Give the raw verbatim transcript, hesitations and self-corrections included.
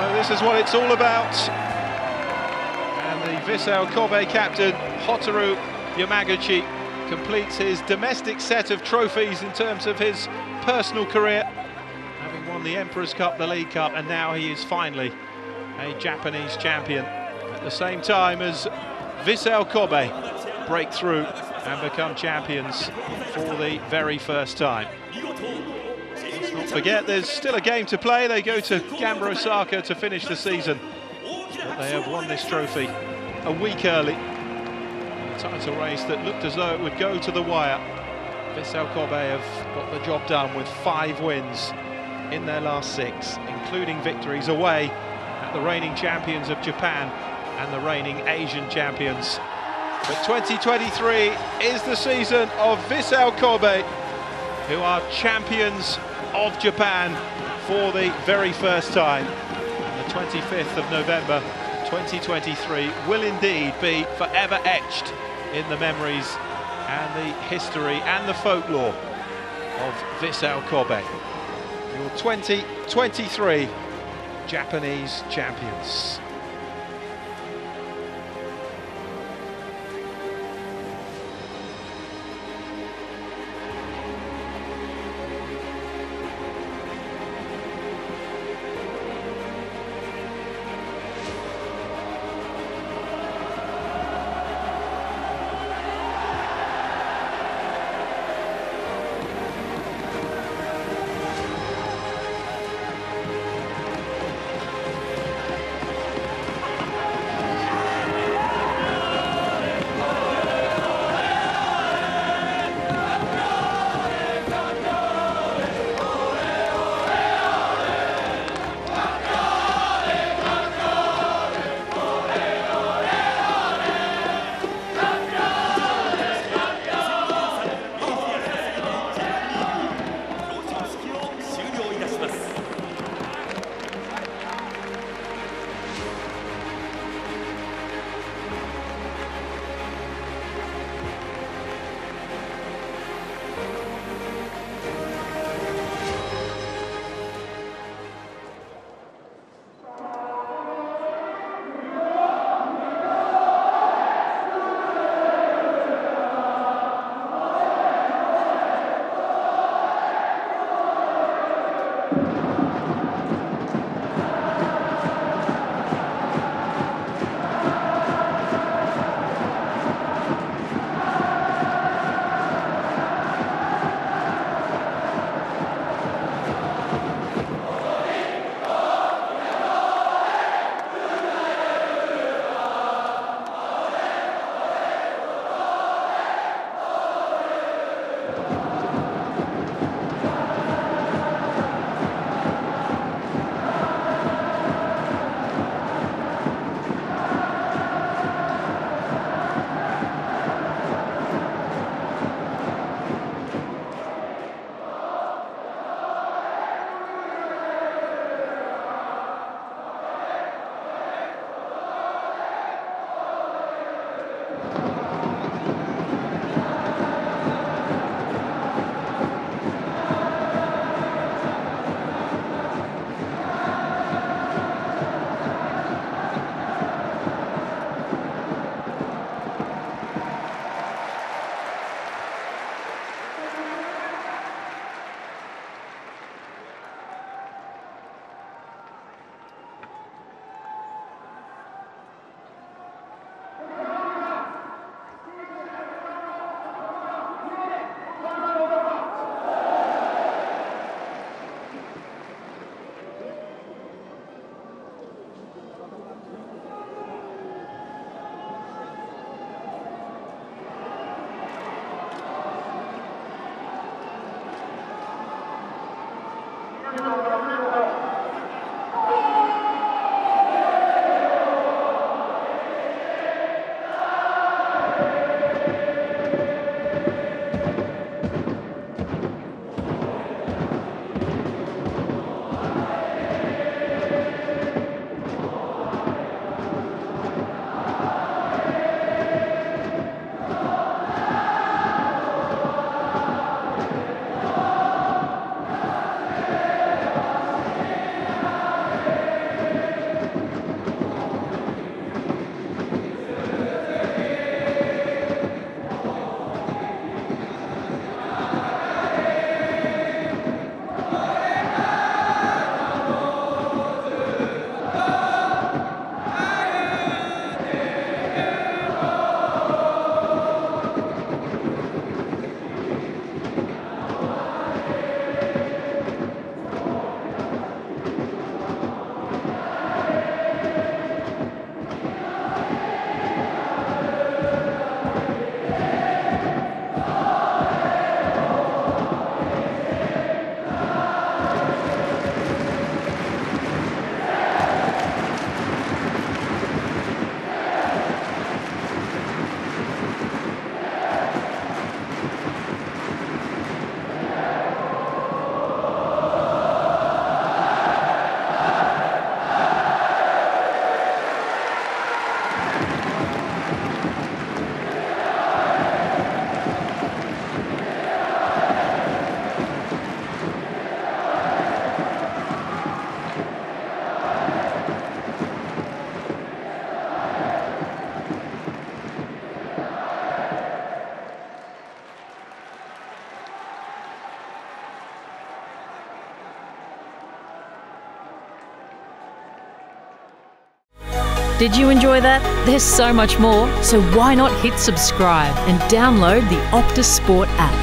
So this is what it's all about. And the Vissel Kobe captain, Hotaru Yamaguchi, completes his domestic set of trophies in terms of his personal career, having won the Emperor's Cup, the League Cup, and now he is finally a Japanese champion, at the same time as Vissel Kobe break through and become champions for the very first time. Let's not forget, there's still a game to play. They go to Gamba Osaka to finish the season, but they have won this trophy a week early. A title race that looked as though it would go to the wire. Vissel Kobe have got the job done with five wins in their last six, including victories away at the reigning champions of Japan and the reigning Asian champions. But twenty twenty-three is the season of Vissel Kobe, who are champions of Japan for the very first time. And the twenty-fifth of November twenty twenty-three will indeed be forever etched in the memories and the history and the folklore of Vissel Kobe, your twenty twenty-three Japanese champions. Did you enjoy that? There's so much more, so why not hit subscribe and download the Optus Sport app.